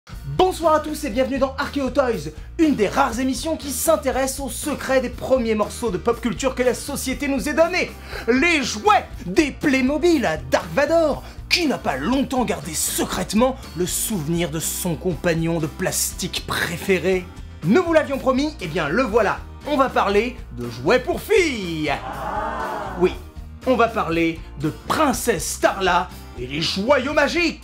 Bonsoir à tous et bienvenue dans Archeo Toys, une des rares émissions qui s'intéresse aux secrets des premiers morceaux de pop culture que la société nous ait donnés. Les jouets des Playmobil à Dark Vador. Qui n'a pas longtemps gardé secrètement le souvenir de son compagnon de plastique préféré? Nous vous l'avions promis, et bien le voilà. On va parler de jouets pour filles. Oui, on va parler de Princesse Starla et les joyaux magiques.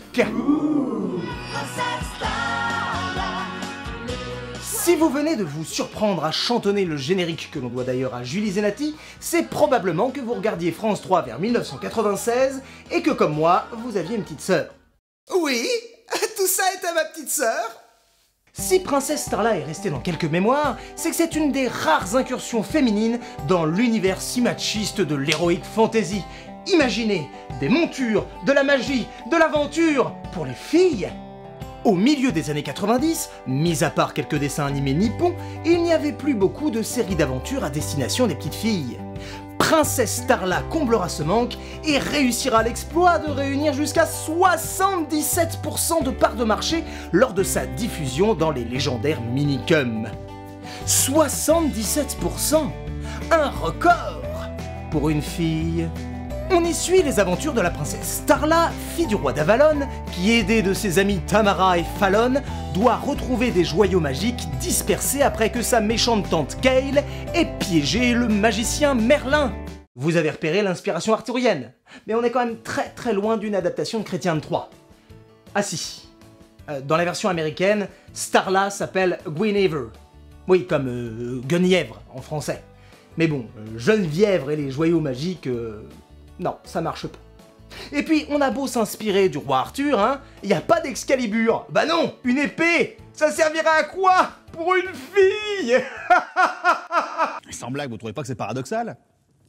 Si vous venez de vous surprendre à chantonner le générique que l'on doit d'ailleurs à Julie Zenati, c'est probablement que vous regardiez France 3 vers 1996 et que comme moi, vous aviez une petite sœur. Oui, tout ça est à ma petite sœur. Si Princesse Starla est restée dans quelques mémoires, c'est que c'est une des rares incursions féminines dans l'univers si machiste de l'heroic fantasy. Imaginez des montures, de la magie, de l'aventure pour les filles. Au milieu des années 90, mis à part quelques dessins animés nippons, il n'y avait plus beaucoup de séries d'aventures à destination des petites filles. Princesse Starla comblera ce manque et réussira l'exploit de réunir jusqu'à 77% de parts de marché lors de sa diffusion dans les légendaires Minicum. 77%! Un record pour une fille. On y suit les aventures de la princesse Starla, fille du roi d'Avalon, qui, aidée de ses amis Tamara et Fallon, doit retrouver des joyaux magiques dispersés après que sa méchante tante Kale ait piégé le magicien Merlin. Vous avez repéré l'inspiration arthurienne, mais on est quand même très loin d'une adaptation de Chrétien de Troyes. Ah si, dans la version américaine, Starla s'appelle Guinevere. Oui, comme Guenièvre en français. Mais bon, Genevièvre et les joyaux magiques... Non, ça marche pas. Et puis, on a beau s'inspirer du roi Arthur, hein, y a pas d'Excalibur. Bah non, une épée, ça servira à quoi? Pour une fille? Sans blague, vous trouvez pas que c'est paradoxal?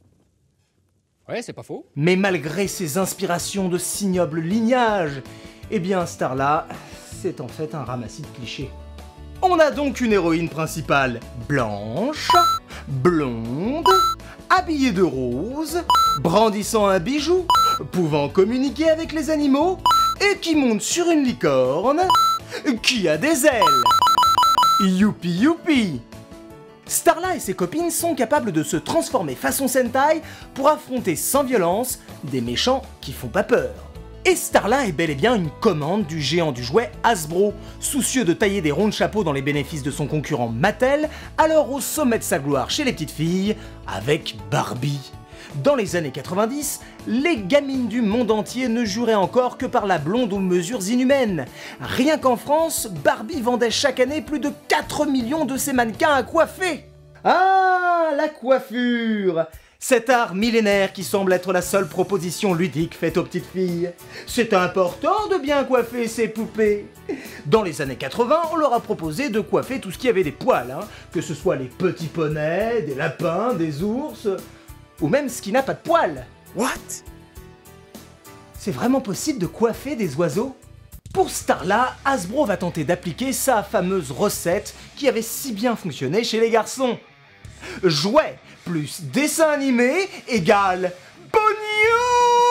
Ouais, c'est pas faux. Mais malgré ces inspirations de si noble lignage, eh bien Starla, c'est en fait un ramassis de clichés. On a donc une héroïne principale blanche, blonde, habillée de rose, brandissant un bijou, pouvant communiquer avec les animaux, et qui monte sur une licorne, qui a des ailes. Youpi youpi! Starla et ses copines sont capables de se transformer façon Sentai pour affronter sans violence des méchants qui font pas peur. Et Starla est bel et bien une commande du géant du jouet Hasbro, soucieux de tailler des ronds de chapeau dans les bénéfices de son concurrent Mattel, alors au sommet de sa gloire chez les petites filles, avec Barbie. Dans les années 90, les gamines du monde entier ne juraient encore que par la blonde aux mesures inhumaines. Rien qu'en France, Barbie vendait chaque année plus de 4 millions de ses mannequins à coiffer. Ah, la coiffure! Cet art millénaire qui semble être la seule proposition ludique faite aux petites filles. C'est important de bien coiffer ses poupées. Dans les années 80, on leur a proposé de coiffer tout ce qui avait des poils, hein, que ce soit les petits poneys, des lapins, des ours, ou même ce qui n'a pas de poils. What? C'est vraiment possible de coiffer des oiseaux? Pour Starla, Hasbro va tenter d'appliquer sa fameuse recette qui avait si bien fonctionné chez les garçons. Jouet plus dessin animé égale pognon.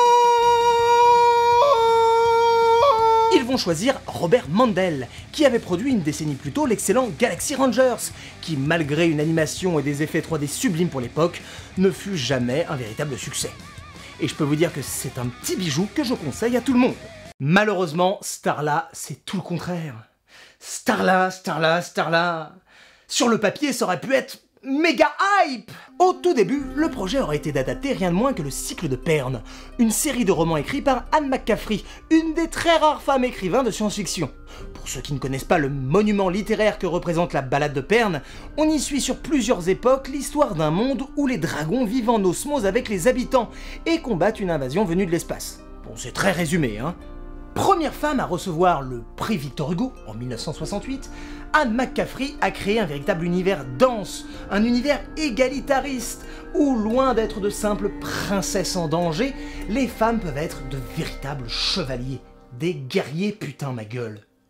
Ils vont choisir Robert Mandel, qui avait produit une décennie plus tôt l'excellent Galaxy Rangers, qui malgré une animation et des effets 3D sublimes pour l'époque, ne fut jamais un véritable succès. Et je peux vous dire que c'est un petit bijou que je conseille à tout le monde. Malheureusement, Starla, c'est tout le contraire. Starla... Sur le papier, ça aurait pu être méga hype! Au tout début, le projet aurait été d'adapter rien de moins que le cycle de Pern, une série de romans écrits par Anne McCaffrey, une des très rares femmes écrivains de science-fiction. Pour ceux qui ne connaissent pas le monument littéraire que représente la Ballade de Pern, on y suit sur plusieurs époques l'histoire d'un monde où les dragons vivent en osmose avec les habitants et combattent une invasion venue de l'espace. Bon, c'est très résumé, hein. Première femme à recevoir le prix Victor Hugo en 1968, Anne McCaffrey a créé un véritable univers dense, un univers égalitariste, où loin d'être de simples princesses en danger, les femmes peuvent être de véritables chevaliers, des guerriers putain ma gueule.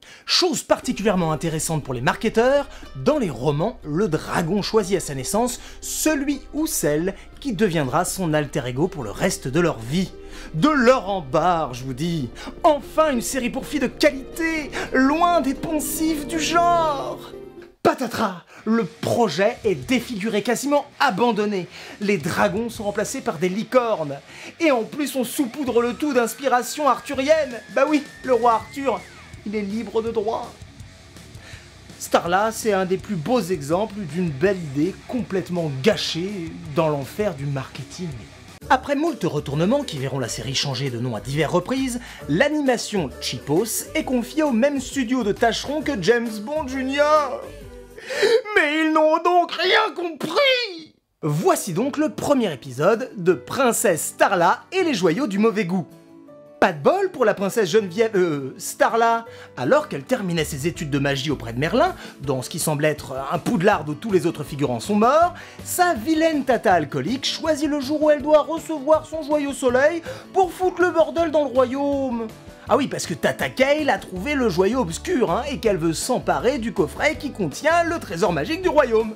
Chose particulièrement intéressante pour les marketeurs, dans les romans, le dragon choisit à sa naissance celui ou celle qui deviendra son alter ego pour le reste de leur vie. De l'or en barre, je vous dis. Enfin une série pour filles de qualité, loin des poncifs du genre. Patatras, le projet est défiguré, quasiment abandonné. Les dragons sont remplacés par des licornes. Et en plus on saupoudre le tout d'inspiration arthurienne. Bah oui, le roi Arthur, il est libre de droit. Starla, c'est un des plus beaux exemples d'une belle idée complètement gâchée dans l'enfer du marketing. Après moult retournements qui verront la série changer de nom à diverses reprises, l'animation Cheapos est confiée au même studio de tâcherons que James Bond Jr. Mais ils n'ont donc rien compris! Voici donc le premier épisode de Princesse Starla et les joyaux du mauvais goût. Pas de bol pour la princesse Geneviève, Starla, alors qu'elle terminait ses études de magie auprès de Merlin, dans ce qui semble être un Poudlard où tous les autres figurants sont morts, sa vilaine tata alcoolique choisit le jour où elle doit recevoir son joyau soleil pour foutre le bordel dans le royaume. Ah oui, parce que Tata Kale a trouvé le joyau obscur, hein, et qu'elle veut s'emparer du coffret qui contient le trésor magique du royaume.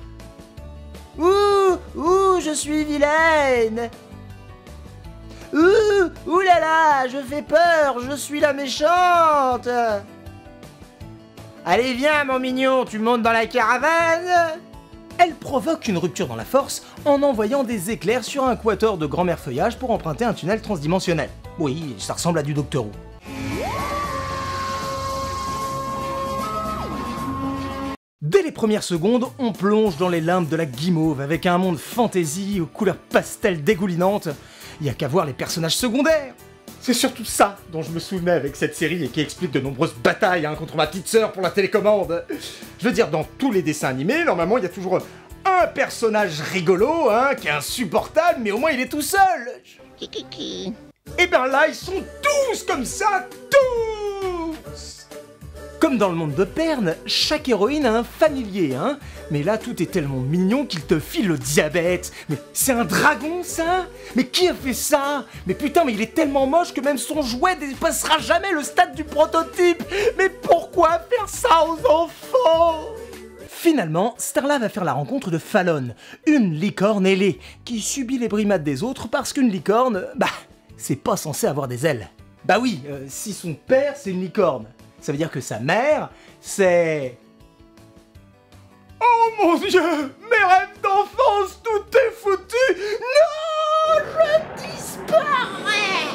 Ouh, je suis vilaine. Ouh là là, je fais peur, je suis la méchante. Allez viens mon mignon, tu montes dans la caravane. Elle provoque une rupture dans la force en envoyant des éclairs sur un quator de grand-mère feuillage pour emprunter un tunnel transdimensionnel. Oui, ça ressemble à du Doctor Who. Dès les premières secondes, on plonge dans les limbes de la guimauve avec un monde fantasy aux couleurs pastel dégoulinantes. Il y a qu'à voir les personnages secondaires. C'est surtout ça dont je me souvenais avec cette série et qui explique de nombreuses batailles contre ma petite sœur pour la télécommande. Je veux dire, dans tous les dessins animés, normalement, il y a toujours un personnage rigolo, hein, qui est insupportable, mais au moins il est tout seul. Et ben là, ils sont tous comme ça, tous. Comme dans le monde de Pern, chaque héroïne a un familier, hein. Mais là, tout est tellement mignon qu'il te file le diabète. Mais c'est un dragon, ça? Mais qui a fait ça? Mais putain, mais il est tellement moche que même son jouet ne dépassera jamais le stade du prototype. Mais pourquoi faire ça aux enfants? Finalement, Starla va faire la rencontre de Fallon, une licorne ailée, qui subit les brimades des autres parce qu'une licorne, c'est pas censé avoir des ailes. Bah oui, si son père c'est une licorne, ça veut dire que sa mère, c'est... Oh mon Dieu, mes rêves d'enfance, tout est foutu. Non, je disparais.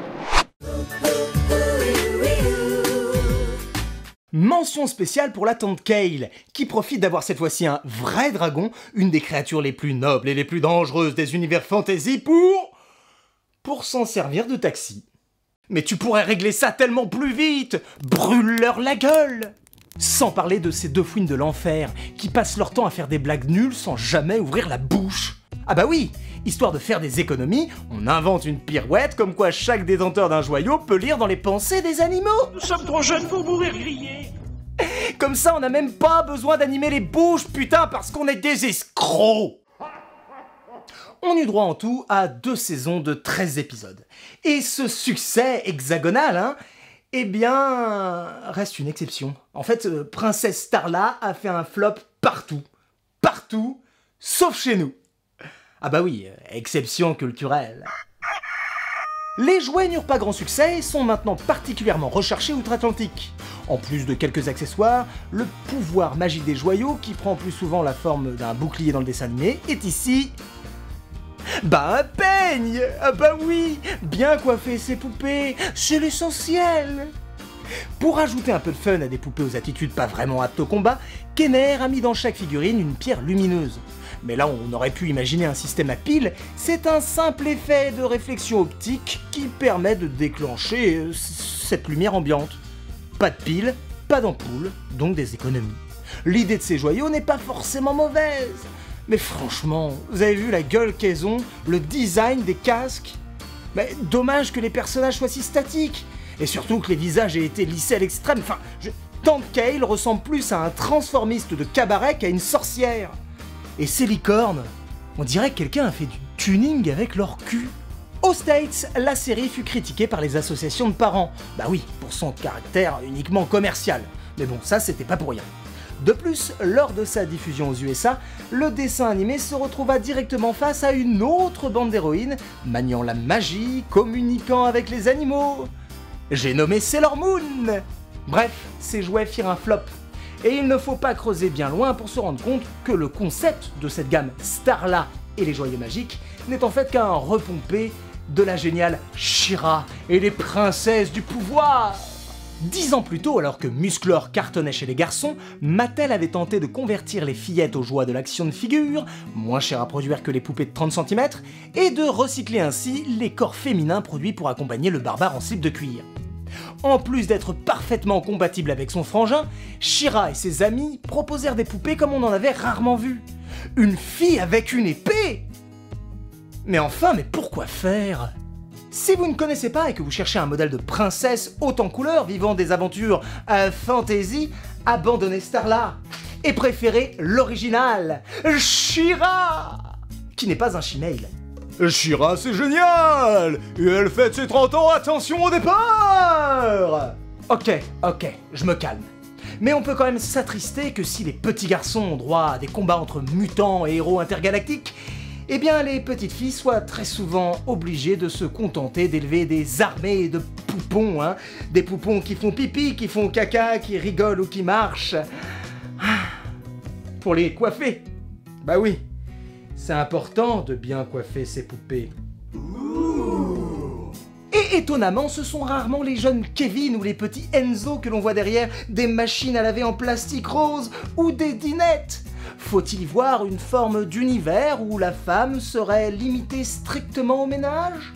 Mention spéciale pour la tante Kale, qui profite d'avoir cette fois-ci un vrai dragon, une des créatures les plus nobles et les plus dangereuses des univers fantasy pour s'en servir de taxi. Mais tu pourrais régler ça tellement plus vite! Brûle-leur la gueule! Sans parler de ces deux fouines de l'enfer, qui passent leur temps à faire des blagues nulles sans jamais ouvrir la bouche. Ah bah oui, histoire de faire des économies, on invente une pirouette comme quoi chaque détenteur d'un joyau peut lire dans les pensées des animaux. Nous sommes trop jeunes pour mourir grillés. Comme ça, on n'a même pas besoin d'animer les bouches, putain, parce qu'on est des escrocs. On eut droit en tout à 2 saisons de 13 épisodes. Et ce succès hexagonal, hein, eh bien, reste une exception. En fait, Princesse Starla a fait un flop partout. Partout, sauf chez nous. Ah bah oui, exception culturelle. Les jouets n'eurent pas grand succès et sont maintenant particulièrement recherchés outre-Atlantique. En plus de quelques accessoires, le pouvoir magique des joyaux, qui prend plus souvent la forme d'un bouclier dans le dessin animé, est ici... un peigne! Ah bah oui! Bien coiffer ses poupées, c'est l'essentiel! Pour ajouter un peu de fun à des poupées aux attitudes pas vraiment aptes au combat, Kenner a mis dans chaque figurine une pierre lumineuse. Mais là, on aurait pu imaginer un système à piles, c'est un simple effet de réflexion optique qui permet de déclencher cette lumière ambiante. Pas de piles, pas d'ampoule, donc des économies. L'idée de ces joyaux n'est pas forcément mauvaise. Mais franchement, vous avez vu la gueule qu'elles ont, le design des casques? Mais dommage que les personnages soient si statiques. Et surtout que les visages aient été lissés à l'extrême. Enfin, Tante Kale ressemble plus à un transformiste de cabaret qu'à une sorcière. Et ces licornes, on dirait que quelqu'un a fait du tuning avec leur cul. Aux States, la série fut critiquée par les associations de parents. Bah oui, pour son caractère uniquement commercial. Mais bon, ça c'était pas pour rien. De plus, lors de sa diffusion aux USA, le dessin animé se retrouva directement face à une autre bande d'héroïnes, maniant la magie, communiquant avec les animaux. J'ai nommé Sailor Moon. Bref, ces jouets firent un flop. Et il ne faut pas creuser bien loin pour se rendre compte que le concept de cette gamme Starla et les joyaux magiques n'est en fait qu'un repompé de la géniale She-Ra et les princesses du pouvoir. 10 ans plus tôt, alors que Musclor cartonnait chez les garçons, Mattel avait tenté de convertir les fillettes aux joies de l'action de figure, moins cher à produire que les poupées de 30 cm, et de recycler ainsi les corps féminins produits pour accompagner le barbare en slip de cuir. En plus d'être parfaitement compatible avec son frangin, She-Ra et ses amis proposèrent des poupées comme on en avait rarement vu. Une fille avec une épée! Mais enfin, mais pourquoi faire? Si vous ne connaissez pas et que vous cherchez un modèle de princesse haute en couleurs vivant des aventures fantasy, abandonnez Starla et préférez l'original, She-Ra, qui n'est pas un She-Mail. She-Ra, c'est génial! Et elle fête ses 30 ans, attention au départ! Ok, je me calme. Mais on peut quand même s'attrister que si les petits garçons ont droit à des combats entre mutants et héros intergalactiques, eh bien les petites filles soient très souvent obligées de se contenter d'élever des armées de poupons, hein, des poupons qui font pipi, qui font caca, qui rigolent ou qui marchent. Pour les coiffer. Bah oui, c'est important de bien coiffer ces poupées. Et étonnamment, ce sont rarement les jeunes Kevin ou les petits Enzo que l'on voit derrière des machines à laver en plastique rose ou des dinettes. Faut-il y voir une forme d'univers où la femme serait limitée strictement au ménage?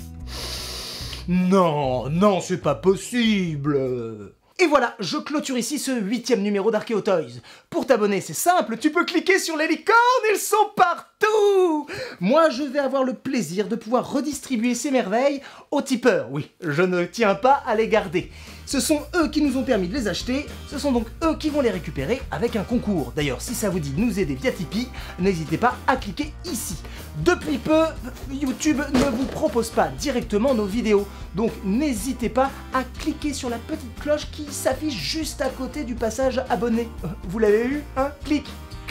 Non, c'est pas possible. Et voilà, je clôture ici ce 8e numéro d'Archeo Toys. Pour t'abonner, c'est simple, tu peux cliquer sur les licornes, ils sont partout! Moi, je vais avoir le plaisir de pouvoir redistribuer ces merveilles aux tipeurs. Oui, je ne tiens pas à les garder. Ce sont eux qui nous ont permis de les acheter, ce sont donc eux qui vont les récupérer avec un concours. D'ailleurs, si ça vous dit de nous aider via Tipeee, n'hésitez pas à cliquer ici. Depuis peu, YouTube ne vous propose pas directement nos vidéos, donc n'hésitez pas à cliquer sur la petite cloche qui s'affiche juste à côté du passage abonné. Vous l'avez eu, hein? Clique.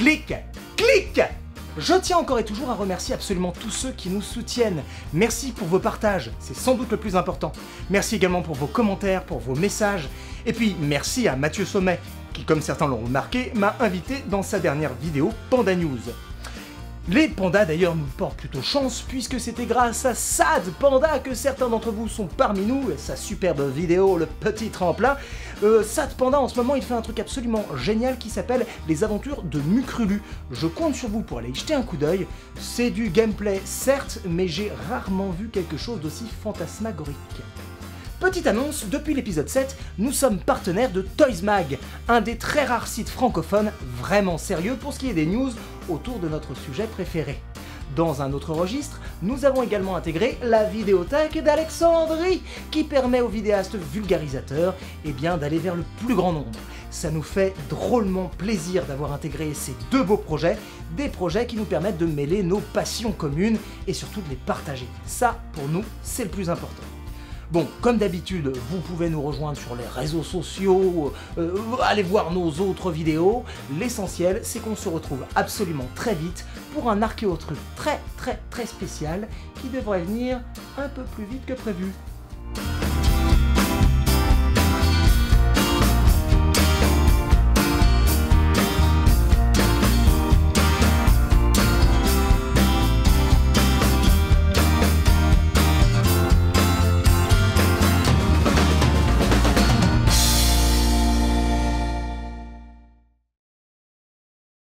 Je tiens encore et toujours à remercier absolument tous ceux qui nous soutiennent. Merci pour vos partages, c'est sans doute le plus important. Merci également pour vos commentaires, pour vos messages. Et puis merci à Mathieu Sommet, qui, comme certains l'ont remarqué, m'a invité dans sa dernière vidéo Panda News. Les pandas d'ailleurs nous portent plutôt chance puisque c'était grâce à Sad Panda que certains d'entre vous sont parmi nous, et sa superbe vidéo Le Petit Tremplin. Sad Panda en ce moment il fait un truc absolument génial qui s'appelle Les Aventures de Mukrulu. Je compte sur vous pour aller y jeter un coup d'œil. C'est du gameplay certes, mais j'ai rarement vu quelque chose d'aussi fantasmagorique. Petite annonce, depuis l'épisode 7, nous sommes partenaires de Toys Mag, un des très rares sites francophones vraiment sérieux pour ce qui est des news autour de notre sujet préféré. Dans un autre registre, nous avons également intégré la vidéothèque d'Alexandrie, qui permet aux vidéastes vulgarisateurs d'aller vers le plus grand nombre. Ça nous fait drôlement plaisir d'avoir intégré ces deux beaux projets, des projets qui nous permettent de mêler nos passions communes et surtout de les partager. Ça, pour nous, c'est le plus important. Bon, comme d'habitude, vous pouvez nous rejoindre sur les réseaux sociaux, allez voir nos autres vidéos. L'essentiel, c'est qu'on se retrouve absolument très vite pour un Archéotruc très spécial qui devrait venir un peu plus vite que prévu.